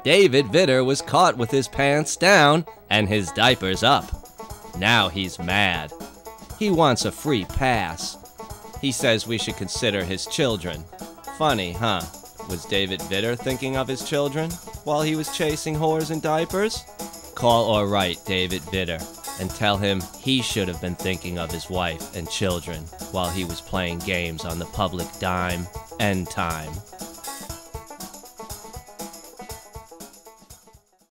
David Vitter was caught with his pants down and his diapers up. Now he's mad. He wants a free pass. He says we should consider his children. Funny, huh? Was David Vitter thinking of his children while he was chasing whores in diapers? Call or write David Vitter and tell him he should have been thinking of his wife and children while he was playing games on the public dime. End time.